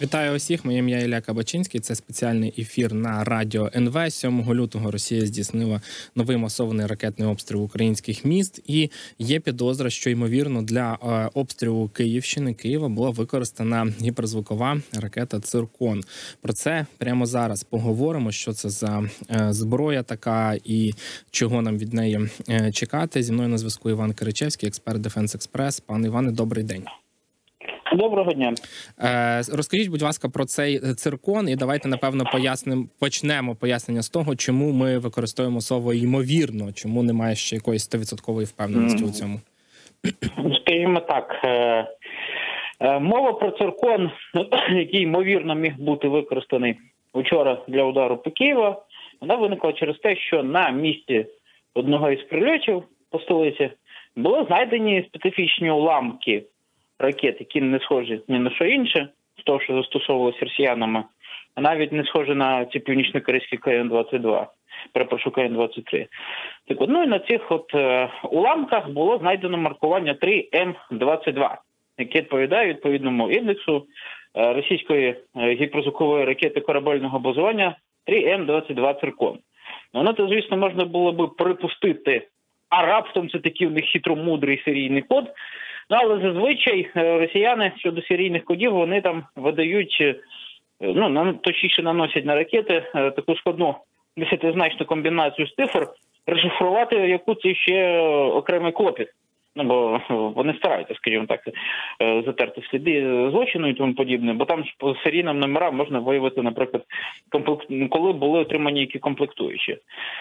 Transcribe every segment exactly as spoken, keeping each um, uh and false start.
Вітаю усіх, моє ім'я Ілля Кабачинський, це спеціальний ефір на радіо ен ве. сьомого лютого Росія здійснила новий масований ракетний обстріл українських міст, і є підозра, що, ймовірно, для обстрілу Київщини, Києва, була використана гіперзвукова ракета «Циркон». Про це прямо зараз поговоримо, що це за зброя така і чого нам від неї чекати. Зі мною на зв'язку Іван Киричевський, експерт Defense Express. Пане Іване, добрий день. Доброго дня. Е, розкажіть, будь ласка, про цей циркон, і давайте, напевно, пояснимо, почнемо пояснення з того, чому ми використовуємо слово «ймовірно», чому немає ще якоїсь сто відсотків впевненості mm. у цьому. Скажімо так, е, е, мова про циркон, який, ймовірно, міг бути використаний вчора для удару по Києву, вона виникла через те, що на місці одного із прильотів по столиці були знайдені специфічні уламки ракет, які не схожі ні на що інше, з того, що застосовувалося росіянами, а навіть не схожі на ці північно-корейські ка ен двадцять два, перепрошую, ка ен двадцять три. Так от, ну і на цих от е, уламках було знайдено маркування три ем двадцять два, яке відповідає відповідному індексу е, російської е, гіперзвукової ракети корабельного базування три ем двадцять два «Циркон». Ну, на це, звісно, можна було би припустити, а раптом це такий у них хитромудрий серійний код. Ну, але зазвичай росіяни щодо серійних кодів, вони там видають, ну, точніше наносять на ракети таку складну десятизначну комбінацію з цифр, розшифрувати яку це ще окремий клопіт. Ну, бо вони стараються, скажімо так, затерти сліди злочину і тому подібне, бо там по серійним номерам можна виявити, наприклад, комплект... коли були отримані які комплектуючі.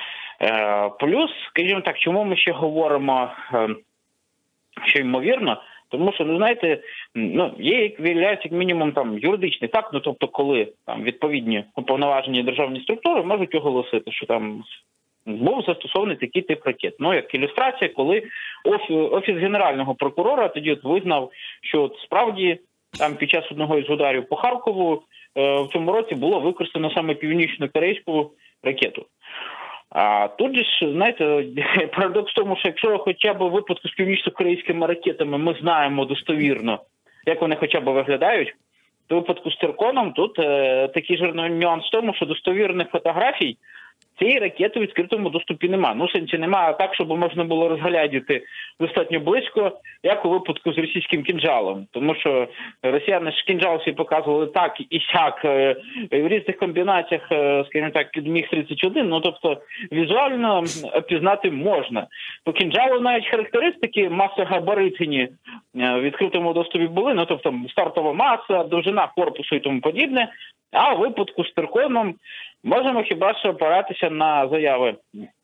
Плюс, скажімо так, чому ми ще говоримо, що ймовірно, тому що, ну, знаєте, ну, є, як виявляється, як мінімум, там, юридичний факт, ну, тобто, коли там відповідні уповноважені державні структури можуть оголосити, що там був застосований такий тип ракет. Ну, як ілюстрація, коли Офіс, Офіс Генерального прокурора тоді от визнав, що от справді там під час одного із ударів по Харкову е, в цьому році було використано саме північно-корейську ракету. А тут же ж, знаєте, парадокс в тому, що якщо хоча б у випадку з північно-корейськими ракетами ми знаємо достовірно, як вони хоча б виглядають, то у випадку з «Цирконом» тут е, такий ж нюанс в тому, що достовірних фотографій цієї ракети в відкритому доступі нема. Ну, сенсі немає так, щоб можна було розглядіти достатньо близько, як у випадку з російським «Кінжалом». Тому що росіяни ж «Кінжал» всі показували так і сяк, в різних комбінаціях, скажімо так, під міг тридцять один, ну, тобто візуально опізнати можна. По «Кінжалу» навіть характеристики масогабаритні в відкритому доступі були, ну, тобто стартова маса, довжина корпусу і тому подібне, а у випадку з «Цирконом» можемо хіба що опиратися на заяви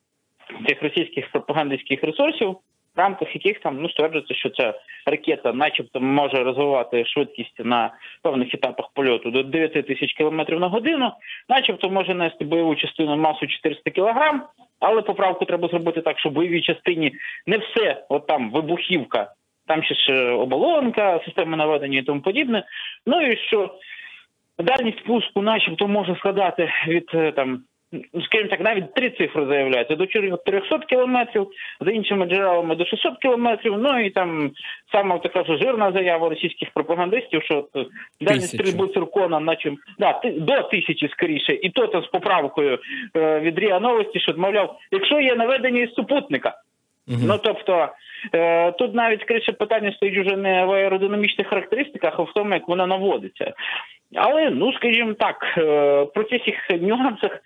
цих російських пропагандистських ресурсів, в рамках яких там, ну, стверджується, що ця ракета начебто може розвивати швидкість на певних етапах польоту до дев'ять тисяч кілометрів на годину, начебто може нести бойову частину масу чотириста кілограм, але поправку треба зробити так, що в бойовій частині не все, от там вибухівка, там ще ж оболонка, система наведення і тому подібне. Ну і що дальність пуску начебто може складати від, там, скажімо так, навіть три цифри заявляються, до чотирьохсот кілометрів, за іншими джерелами до шістсот кілометрів, ну і там саме така ж жирна заява російських пропагандистів, що дальність стрільби «Циркона» наче, да, до тисячі скоріше, і то там з поправкою е, від РІА Новості, що, мовляв, якщо є наведення із супутника. Угу. Ну, тобто, е, тут навіть, скоріше, питання стоїть вже не в аеродинамічних характеристиках, а в тому, як вона наводиться. Але, ну, скажімо так, про цих нюансах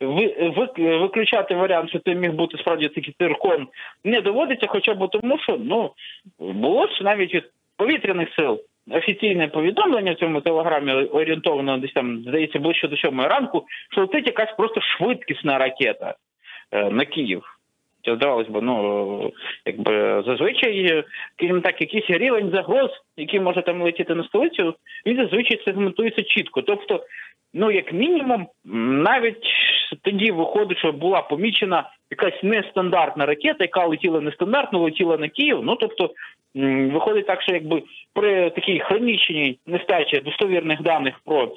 виключати варіант, що це міг бути справді такий «Циркон», не доводиться, хоча б тому, що, ну, було ж навіть від повітряних сил офіційне повідомлення в цьому телеграмі, орієнтовано десь там, здається, ближче до сьомої ранку, що летить якась просто швидкісна ракета на Київ. Здавалось би, ну, якби зазвичай, скажімо так, якийсь рівень загроз, який може там летіти на столицю, він зазвичай сегментується чітко. Тобто, ну, як мінімум, навіть тоді виходить, що була помічена якась нестандартна ракета, яка летіла нестандартно, летіла на Київ. Ну, тобто, виходить так, що якби при такій хронічній нестачі достовірних даних про,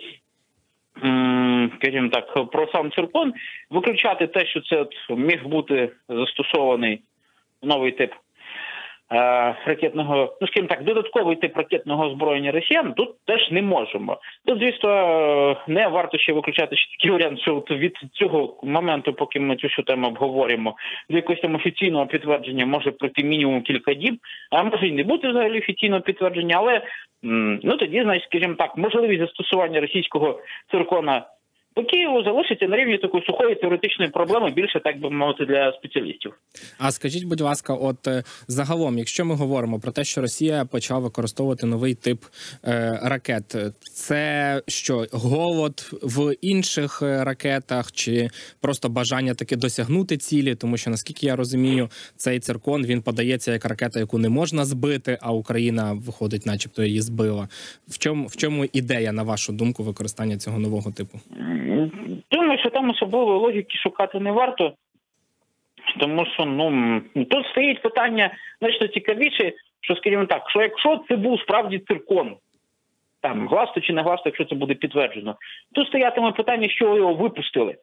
скажімо так, про сам «Циркон», виключати те, що це міг бути застосований новий тип ракетного, ну, скажімо так, додатковий тип ракетного озброєння росіян тут теж не можемо. Тут, звісно, не варто ще виключати ще такий варіант, що от від цього моменту, поки ми цю всю тему обговорюємо, до якогось там офіційного підтвердження може пройти мінімум кілька діб, а може й не бути взагалі офіційного підтвердження, але ну тоді, значить, скажімо так, можливість застосування російського циркона по Києву залишиться на рівні такої сухої теоретичної проблеми, більше, так би мовити, для спеціалістів. А скажіть, будь ласка, от загалом, якщо ми говоримо про те, що Росія почала використовувати новий тип е, ракет, це що, голод в інших ракетах, чи просто бажання таки досягнути цілі? Тому що, наскільки я розумію, цей циркон, він подається як ракета, яку не можна збити, а Україна, виходить, начебто її збила. В чому, в чому ідея, на вашу думку, використання цього нового типу? Думаю, що там особливої логіки шукати не варто, тому що, ну, тут стоїть питання значно цікавіше, що, скажімо так, що якщо це був справді циркон, там, гласто чи не гласто, якщо це буде підтверджено, тут стоятиме питання, що його випустили.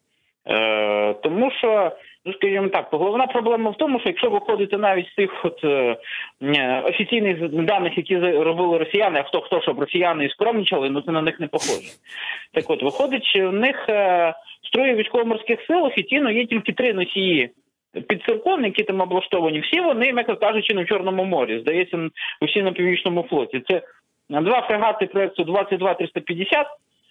Е, тому що, ну, скажімо так, головна проблема в тому, що якщо виходити навіть з тих от, е, офіційних даних, які робили росіяни, а хто хто, щоб росіяни і скромнічали, ну це на них не похоже. Так от, виходить, що в них е, строї військово-морських сил офіційно є тільки три носії під циркон, які там облаштовані. Всі вони, м'яко кажучи, на Чорному морі, здається, усі на Північному флоті. Це два фрегати проєкту двадцять два триста п'ятдесят,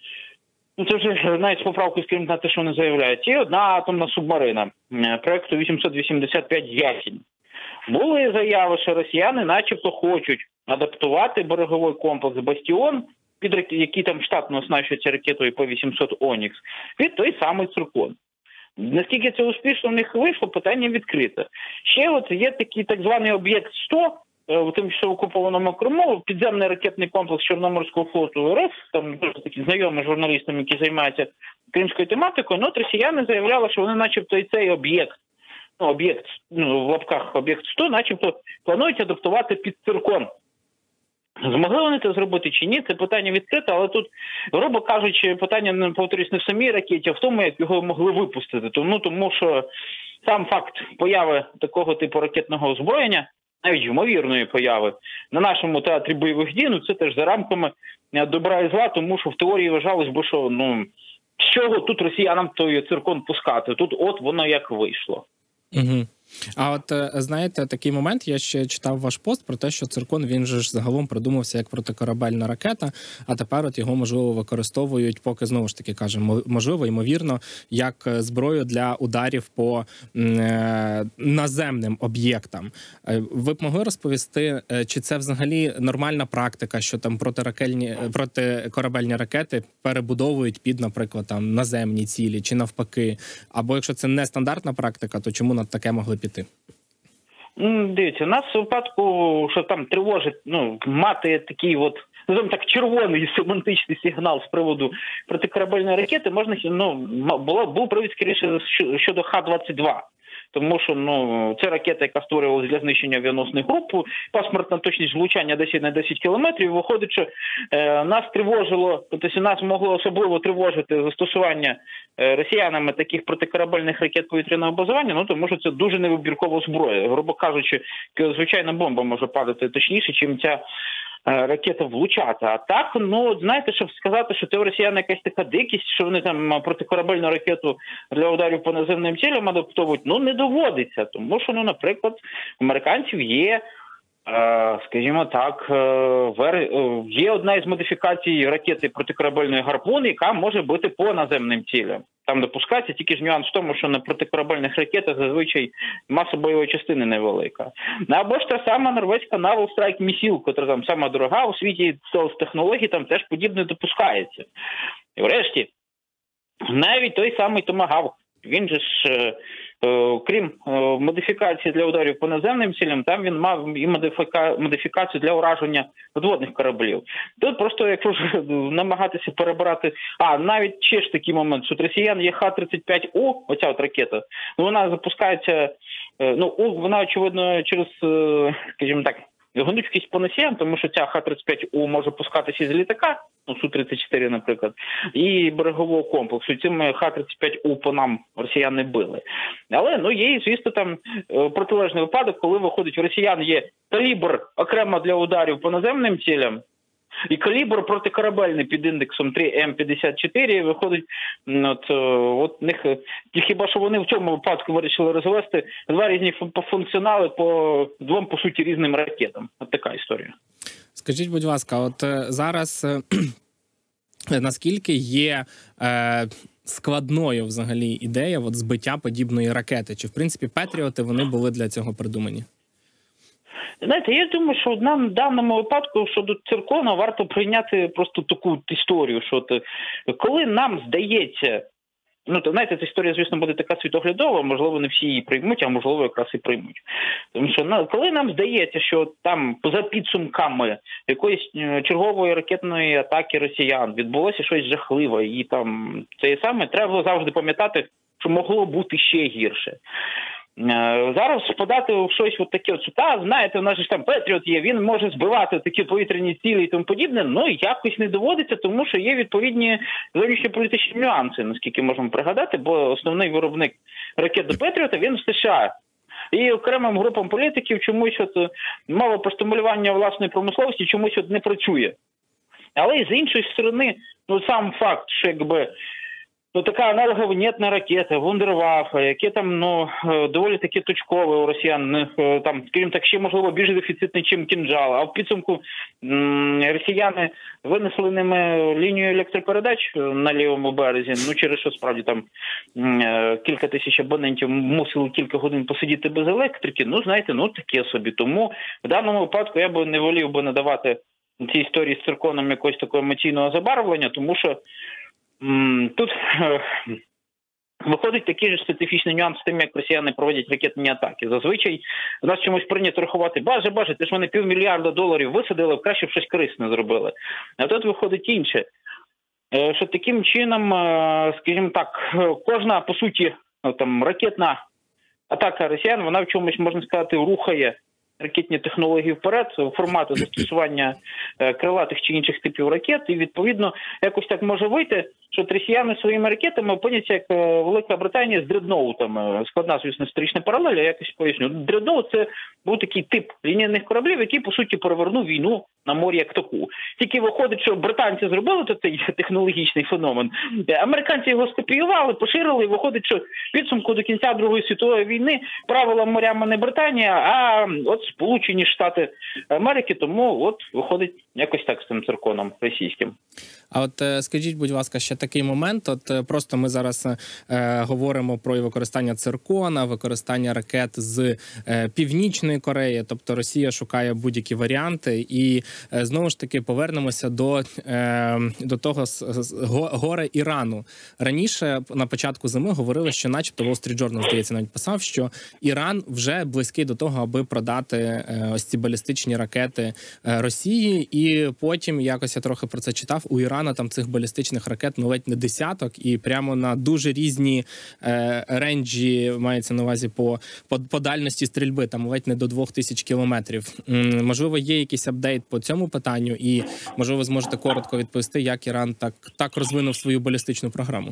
ну, це вже навіть з поправкою, скажімо, на те, що вони заявляють. І одна атомна субмарина проєкту вісімсот вісімдесят п'ять «Ясінь». Були заяви, що росіяни начебто хочуть адаптувати береговий комплекс «Бастіон», під який там штатно оснащується ракетою Пе вісімсот «Онікс», під той самий циркон. Наскільки це успішно в них вийшло, питання відкрите. Ще от є такий так званий об'єкт сто, у тимчасово окупованому Криму, підземний ракетний комплекс Чорноморського флоту РФ, там дуже такі знайомі журналістам, які займаються кримською тематикою, ну, от росіяни заявляли, що вони начебто і цей об'єкт, ну, об'єкт, ну, в лапках об'єкт сто, начебто планують адаптувати під циркон. Змогли вони це зробити чи ні, це питання відкрите, але тут, грубо кажучи, питання, повторюсь, не в самій ракеті, а в тому, як його могли випустити. Тому, тому що сам факт появи такого типу ракетного озброєння, навіть ймовірної появи, на нашому театрі бойових дій, ну це теж за рамками добра і зла, тому що в теорії вважалось би, що, ну, з чого тут росіянам той циркон пускати? Тут от воно як вийшло. Угу. А от, знаєте, такий момент, я ще читав ваш пост про те, що циркон, він же ж загалом придумався як протикорабельна ракета, а тепер от його, можливо, використовують, поки, знову ж таки, кажемо, можливо, ймовірно, як зброю для ударів по е, наземним об'єктам. Ви б могли розповісти, чи це взагалі нормальна практика, що там протиракельні, протикорабельні ракети перебудовують під, наприклад, там наземні цілі, чи навпаки? Або якщо це не стандартна практика, то чому на таке могли піти? Дивіться, нас в випадку, що там тривожить, ну, мати такий от, називаємо так, червоний семантичний сигнал з приводу протикорабельної ракети, можна, ну, було, був привід, скоріше, щодо Ха двадцять два. Тому що, ну, це ракета, яка створювалася для знищення авіаносних груп, паспортна точність влучання десять на десять кілометрів. Виходить, що е, нас тривожило, тобто нас могло особливо тривожити застосування е, росіянами таких протикорабельних ракет повітряного базування, ну, тому що це дуже невибіркова зброя. Грубо кажучи, звичайна бомба може падати точніше, чим ця ракета влучати. А так, ну, знаєте, щоб сказати, що це у росіян якась така дикість, що вони там протикорабельну ракету для ударів по наземним цілям адаптовують, ну, не доводиться. Тому що, ну, наприклад, у американців є, скажімо так, є одна із модифікацій ракети протикорабельної «Гарпун», яка може бити по наземним цілям. Там допускається, тільки ж нюанс в тому, що на протикорабельних ракетах зазвичай маса бойової частини невелика. Або ж та сама норвезька Naval Strike Missile, яка там сама дорога у світі з технологій, там теж подібне допускається. І врешті, навіть той самий Томагавк, він же ж, е, крім е, модифікації для ударів по наземним цілям, там він мав і модифіка... модифікацію для ураження надводних кораблів. Тут просто, якщо ж намагатися перебирати, а навіть ще ж такий момент, що росіян є Ха тридцять п'ять У, оця от ракета, ну, вона запускається, е, ну, вона, очевидно, через, е, скажімо так, гнучкість по носіям, тому що ця Х тридцять п'ять У може пускатися з літака, ну, Су тридцять чотири, наприклад, і берегового комплексу. Цим Х тридцять п'ять У по нам росіяни били. Але, ну, є, звісно, там протилежний випадок, коли виходить, у росіян є калібр окремо для ударів по наземним цілям, і калібр протикорабельний під індексом три М п'ятдесят чотири, виходить, от, от них, хіба що вони в цьому випадку вирішили розвести два різні функціонали по двом, по суті, різним ракетам. От така історія. Скажіть, будь ласка, от зараз наскільки є е, складною взагалі ідея от, збиття подібної ракети? Чи, в принципі, Петріоти, вони були для цього придумані? Знаєте, я думаю, що нам в даному випадку щодо циркону варто прийняти просто таку історію, що от, коли нам здається, ну, то, знаєте, ця історія, звісно, буде така світоглядова, можливо, не всі її приймуть, а можливо, якраз і приймуть. Тому що, коли нам здається, що там, за підсумками якоїсь чергової ракетної атаки росіян відбулося щось жахливе, і там це саме, треба завжди пам'ятати, що могло бути ще гірше. Зараз впадати в щось от таке, от, та, знаєте, у нас ж там Петріот є, він може збивати такі повітряні цілі і тому подібне, ну, якось не доводиться, тому що є відповідні зовнішньополітичні нюанси, наскільки можемо пригадати, бо основний виробник ракет до Петріота, він в США. І окремим групам політиків чомусь от мова про стимулювання власної промисловості чомусь от не працює. Але і з іншої сторони, ну, сам факт, що якби ну, така аналоговинетна ракета, вундерваффе, яке там, ну, доволі таки точкове у росіян, там, скажімо так, ще, можливо, більш дефіцитний, чим кінжал. А в підсумку м- росіяни винесли ними лінію електропередач на лівому березі, ну, через що, справді, там м- кілька тисяч абонентів мусили кілька годин посидіти без електрики. Ну, знаєте, ну, таке собі. Тому в даному випадку я би не волів би надавати цій історії з цирконом якогось такого емоційного забарвлення, тому що тут е, виходить такий же специфічний нюанс з тим, як росіяни проводять ракетні атаки. Зазвичай в нас чомусь прийнято рахувати, баже, баже, ти ж вони півмільярда доларів висадили, краще б щось корисне зробили. А тут виходить інше, е, що таким чином, е, скажімо так, кожна, по суті, там, ракетна атака росіян, вона в чомусь, можна сказати, рухає ракетні технології вперед, формату застосування крилатих чи інших типів ракет, і, відповідно, якось так може вийти, що росіяни своїми ракетами опиняться, як Велика Британія з дредноутами. Складна, звісно, історична паралель, я якось поясню. Дредноут – це був такий тип лінійних кораблів, який, по суті, перевернув війну на морі як таку. Тільки виходить, що британці зробили цей технологічний феномен, американці його скопіювали, поширили, і виходить, що підсумку до кінця Другої світової війни правила морями не Британія, а от Сполучені Штати Америки, тому от виходить якось так з цим цирконом російським. А от скажіть, будь ласка, ще такий момент, от просто ми зараз е, говоримо про використання циркона, використання ракет з е, Північної Кореї, тобто Росія шукає будь-які варіанти, і е, знову ж таки повернемося до, е, до того з, з, горе Ірану. Раніше, на початку зими, говорили, що начебто Wall Street Journal, здається, навіть писав, що Іран вже близький до того, аби продати е, ось ці балістичні ракети е, Росії, і потім, якось я трохи про це читав, у Ірану там цих балістичних ракет ну ледь не десяток, і прямо на дуже різні е, ренджі, мається на увазі по, по, по дальності стрільби, там ледь не до двох тисяч кілометрів. М, можливо, є якийсь апдейт по цьому питанню, і, можливо, зможете коротко відповісти, як Іран так, так розвинув свою балістичну програму?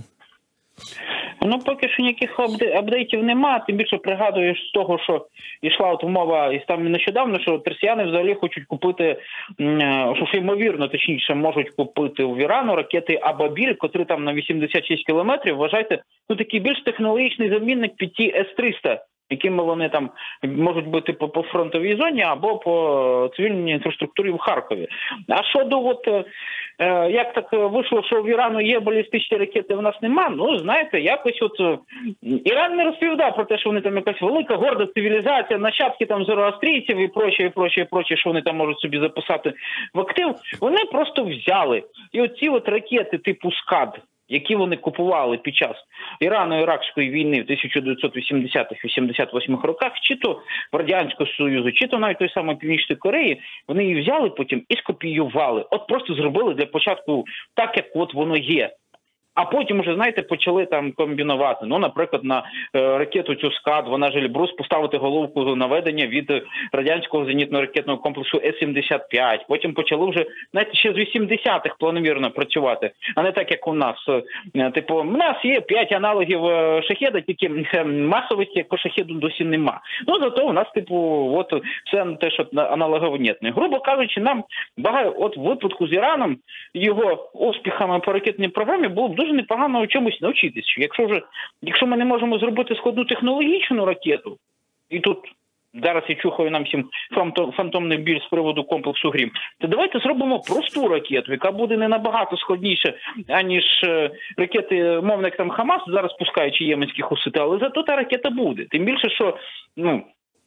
Ну, поки що ніяких апдейтів нема, тим більше пригадуєш з того, що йшла от мова і там нещодавно, що росіяни взагалі хочуть купити, що ймовірно, точніше, можуть купити в Ірану ракети Абабіль, котрі там на вісімдесят шість кілометрів, вважайте, ну такий більш технологічний замінник під ті С триста, якими вони там можуть бути по, по фронтовій зоні або по цивільній інфраструктурі в Харкові. А щодо от, е, як так вийшло, що в Ірану є балістичні ракети, в нас нема, ну, знаєте, якось от Іран не розповідав про те, що вони там якась велика, горда цивілізація, нащадки там зороастрійців і проче, і проче, і проче, що вони там можуть собі записати в актив. Вони просто взяли. І оці от ракети типу «Скад», які вони купували під час Ірано-Іракської війни в тисяча дев'ятсот вісімдесятих - вісімдесят восьмих роках, чи то в Радянського Союзу, чи то навіть той самої Північної Кореї, вони її взяли потім і скопіювали. От просто зробили для початку так, як от воно є. А потім вже, знаєте, почали там комбінувати. Ну, наприклад, на е, ракету цю «Скад», вона ж Ельбрус, поставити головку наведення від радянського зенітно-ракетного комплексу С сімдесят п'ять. Потім почали вже, знаєте, ще з вісімдесятих планомірно працювати. А не так, як у нас. Е, типу, у нас є п'ять аналогів е, «Шахеда», тільки е, масовості, як по «Шахеду», досі нема. Ну, зато у нас, типу, от все те, що аналогів нет. Грубо кажучи, нам багато, от в випадку з Іраном, його успіхами по ракетній програмі було б дуже непогано у чомусь навчитися. Якщо вже, якщо ми не можемо зробити складну технологічну ракету, і тут зараз я чухаю нам всім фантомний біль з приводу комплексу «Грім», то давайте зробимо просту ракету, яка буде не набагато складніша, аніж ракети, мовно, як там Хамас зараз пускаючи єменські хусити, але зато та ракета буде. Тим більше, що, ну,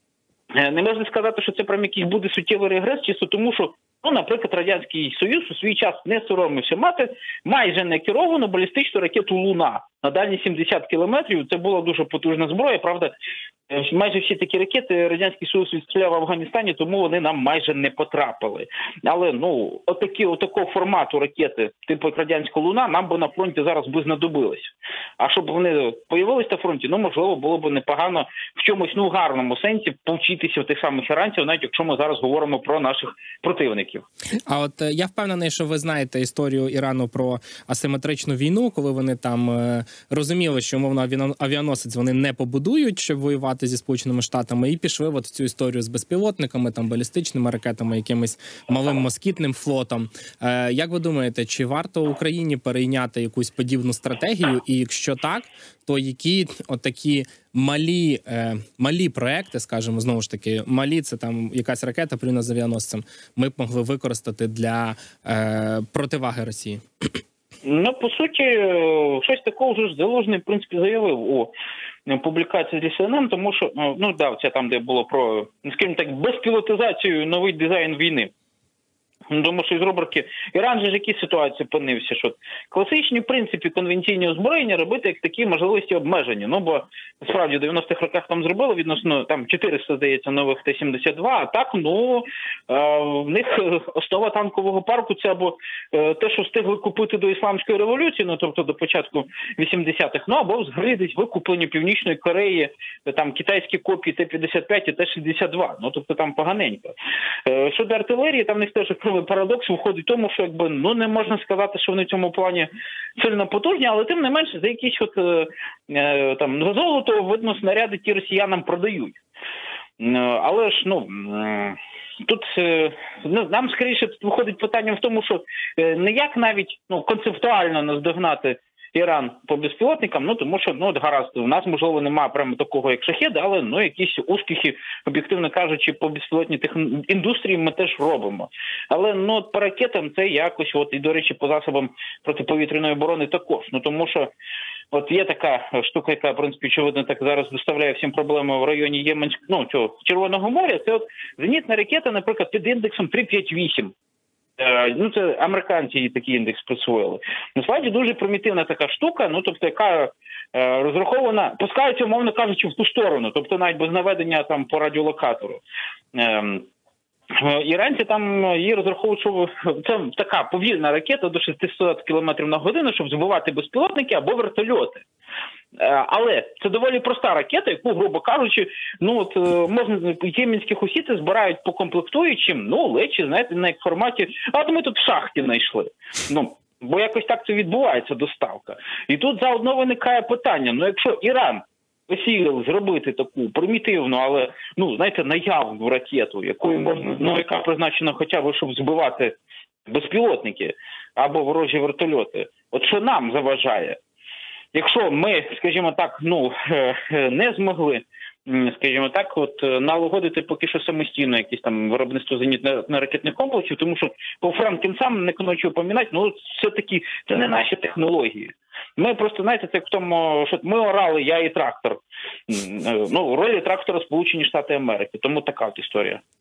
не можна сказати, що це прям якийсь буде суттєвий регрес, чисто тому, що, ну, наприклад, Радянський Союз у свій час не соромився мати майже некеровану балістичну ракету «Луна» на дальність сімдесят кілометрів. Це була дуже потужна зброя, правда, майже всі такі ракети Радянський Союз відстріляв в Афганістані, тому вони нам майже не потрапили. Але, ну, отакі, отакого формату ракети, типу як радянська «Луна», нам би на фронті зараз би знадобились. А щоб вони появились на фронті, ну, можливо, було б непогано в чомусь, ну, гарному сенсі повчитися в тих самих іранців, навіть якщо ми зараз говоримо про наших противників. А от я впевнений, що ви знаєте історію Ірану про асиметричну війну, коли вони там е, розуміли, що, умовно, авіаносець вони не побудують, щоб воювати зі Сполученими Штатами, і пішли от в цю історію з безпілотниками, там, балістичними ракетами, якимось малим москітним флотом. Е, як ви думаєте, чи варто Україні перейняти якусь подібну стратегію? І якщо так, то які отакі малі, е, малі проекти, скажімо, знову ж таки, малі, це там якась ракета порівняно з авіаносцем, ми б могли використати для е, противаги Росії? Ну, по суті, щось такого вже Залужний, в принципі, заявив у публікації з Сі Ен Ен, тому що, ну, да, це там, де було про, скажімо так, безпілотизацію, новий дизайн війни. Тому що із рубрики «Іран же ж які ситуації опинився», що класичні, в принципі, конвенційні озброєння робити як такі можливості обмежені. Ну, бо, справді, в дев'яностих роках там зробили відносно, там, чотириста, здається, нових Т сімдесят два, а так, ну, в них основа танкового парку – це або те, що встигли купити до Ісламської революції, ну, тобто до початку вісімдесятих, ну, або взагалі десь викуплені Північної Кореї, там, китайські копії Т п'ятдесят п'ять і Т шістдесят два, ну, тобто там поганенько. Щодо артилерії, там в них теж парадокс виходить в тому, що, якби, ну, не можна сказати, що вони в цьому плані сильно потужні, але тим не менше за якісь от е, там за золото, видно, снаряди ті росіянам продають. Е, але ж, ну, е, тут е, ну, нам скоріше виходить питання в тому, що е, не як навіть, ну, концептуально наздогнати Іран по безпілотникам, ну, тому що, ну, от гаразд, у нас, можливо, немає прямо такого, як «Шахед», але, ну, якісь успіхи, об'єктивно кажучи, по безпілотній техн... індустрії ми теж робимо. Але, ну, от по ракетам це якось, от, і, до речі, по засобам протиповітряної оборони також. Ну, тому що, от є така штука, яка, в принципі, очевидно, так зараз доставляє всім проблеми в районі Єменського, ну, цього, Червоного моря, це от зенітна ракета, наприклад, під індексом три п'ять вісім. Ну, це американці її такий індекс присвоїли. Насправді дуже примітивна така штука, ну, тобто, яка е, розрахована, пускається, умовно кажучи, в ту сторону, тобто навіть без наведення там по радіолокатору. Е, Іранці там її розраховують, що це така повільна ракета до шістсот кілометрів на годину, щоб збивати безпілотники або вертольоти. Але це доволі проста ракета, яку, грубо кажучи, ну от можна єменські хусіти збирають по комплектуючим, ну, лечі, знаєте, на форматі, а ми тут в шахті знайшли. Ну, бо якось так це відбувається, доставка. І тут заодно виникає питання, ну, якщо Іран посілив зробити таку примітивну, але, ну, знаєте, наявну ракету, якою можна, ну, яка призначена хоча б, щоб збивати безпілотники або ворожі вертольоти, от що нам заважає? Якщо ми, скажімо так, ну, не змогли, скажімо так, от налагодити поки що самостійно якісь там виробництво зенітно-ракетних комплексів, тому що по Франкенсам, не кончу помінати, ну, все-таки це не наші технології. Ми просто, знаєте, це в тому, що ми орали, я і трактор. Ну, ролі трактора Сполучені Штати Америки, тому така от історія.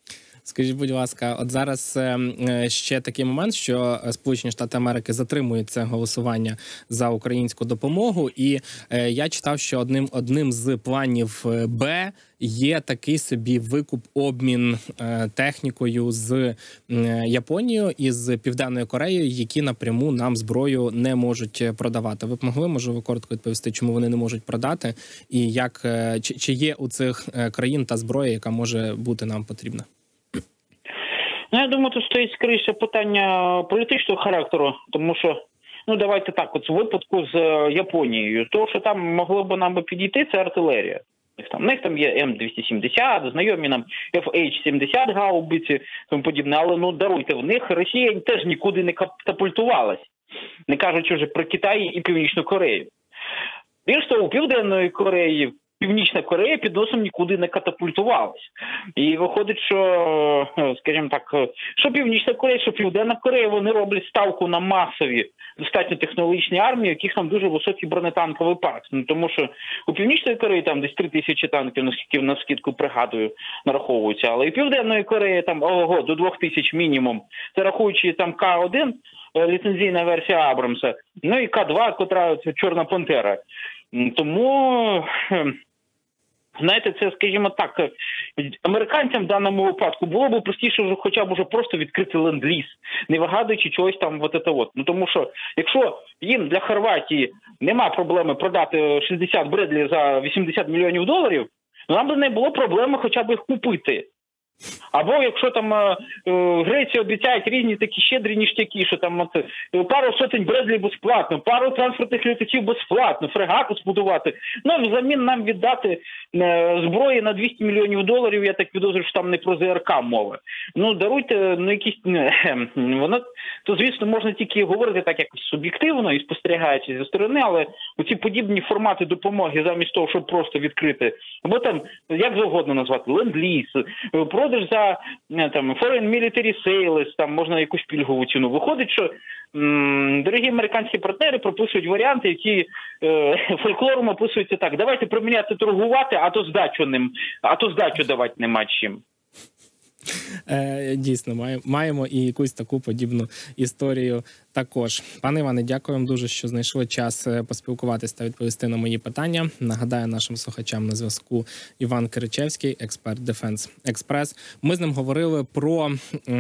Скажіть, будь ласка, от зараз ще такий момент, що Сполучені Штати Америки затримують це голосування за українську допомогу, і я читав, що одним одним з планів Б є такий собі викуп, обмін технікою з Японією і з Південною Кореєю, які напряму нам зброю не можуть продавати. Ви б могли, можливо, коротко відповісти, чому вони не можуть продати, і як чи, чи є у цих країн та зброя, яка може бути нам потрібна? Ну, я думаю, тут стоїть скоріше питання політичного характеру, тому що, ну, давайте так, от в випадку з Японією, то, що там могло б нам би підійти, це артилерія. У них там є М двісті сімдесят, знайомі нам Ф Ейч сімдесят гаубиці, тому подібне, але, ну, даруйте, в них Росія теж нікуди не катапультувалась, не кажучи вже про Китай і Північну Корею. Більш того, у Південної Кореї Північна Корея під носом нікуди не катапультувалась. І виходить, що, скажімо так, що Північна Корея, що Південна Корея, вони роблять ставку на масові, достатньо технологічні армії, у яких там дуже високий бронетанковий парк. Ну, тому що у Північної Кореї там десь три тисячі танків, наскільки на скидку пригадую, нараховуються. Але і Південної Кореї там ого, до двох тисяч мінімум. Це рахуючи там К один, ліцензійна версія Абрамса, ну і К два, котра Чорна Пантера. Тому, знаєте, це, скажімо так, американцям в даному випадку було б простіше вже хоча б уже просто відкрити ленд-ліз, не вигадуючи чогось там от це от. Ну, тому що, якщо їм для Хорватії нема проблеми продати шістдесят Бредлі за вісімдесят мільйонів доларів, ну, нам би не було проблеми хоча б їх купити. Або якщо там е, Греція обіцяють різні такі щедрі ніштяки, що там от, пару сотень Бредлі безплатно, пару транспортних літаків безплатно, фрегати збудувати. Ну, взамін нам віддати е, зброї на двісті мільйонів доларів, я так підозрюю, що там не про З Р К мова. Ну, даруйте, ну якісь, е, воно, то, звісно, можна тільки говорити так якось суб'єктивно і спостерігаючи зі сторони, але оці подібні формати допомоги замість того, щоб просто відкрити, або там, як завгодно назвати, ленд-ліз, продаж за там foreign military sales, там можна якусь пільгову ціну. Виходить, що м, дорогі американські партнери прописують варіанти, які е, фольклором описуються так: давайте приміняти торгувати, а то здачу ним, а то здачу давати нема чим. Дійсно, маємо і якусь таку подібну історію також. Пане Іване, дякуємо дуже, що знайшли час поспілкуватися та відповісти на мої питання. Нагадаю нашим слухачам, на зв'язку Іван Киричевський, експерт Defense Express. Ми з ним говорили про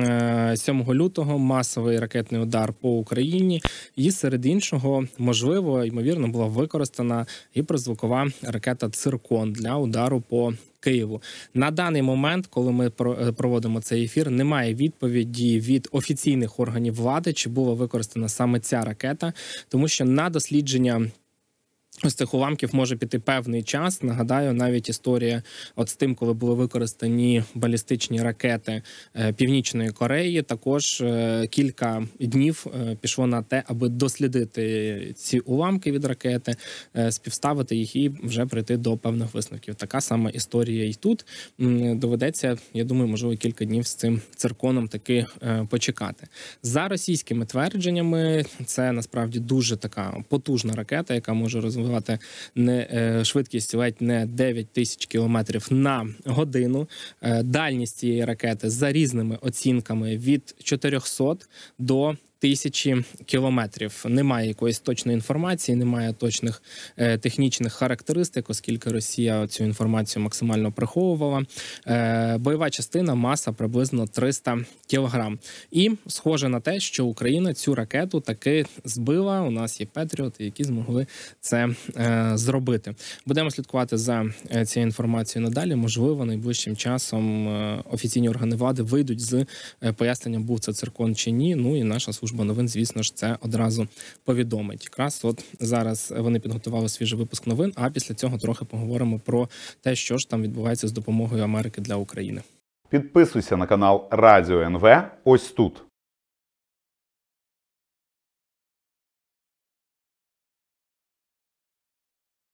сьомого лютого масовий ракетний удар по Україні. І серед іншого, можливо, ймовірно, була використана гіперзвукова ракета «Циркон» для удару по Києву. На даний момент, коли ми проводимо цей ефір, немає відповіді від офіційних органів влади, чи була використана саме ця ракета, тому що на дослідження ось цих уламків може піти певний час. Нагадаю, навіть історія от з тим, коли були використані балістичні ракети Північної Кореї, також кілька днів пішло на те, аби дослідити ці уламки від ракети, співставити їх і вже прийти до певних висновків. Така сама історія і тут. Доведеться, я думаю, можливо, кілька днів з цим цирконом таки почекати. За російськими твердженнями, це насправді дуже така потужна ракета, яка може розвивати не швидкість ледь не дев'ять тисяч кілометрів на годину. Дальність цієї ракети за різними оцінками від чотирьохсот до тисячі кілометрів. Немає якоїсь точної інформації, немає точних е, технічних характеристик, оскільки Росія цю інформацію максимально приховувала. Е, бойова частина, маса приблизно триста кілограм. І схоже на те, що Україна цю ракету таки збила. У нас є Петріоти, які змогли це е, зробити. Будемо слідкувати за е, цією інформацією надалі. Можливо, найближчим часом е, офіційні органи влади вийдуть з е, поясненням, був це циркон чи ні. Ну і наша служба Служба новин, звісно ж, це одразу повідомить. Якраз от зараз вони підготували свіжий випуск новин, а після цього трохи поговоримо про те, що ж там відбувається з допомогою Америки для України. Підписуйся на канал Радіо ен ве ось тут.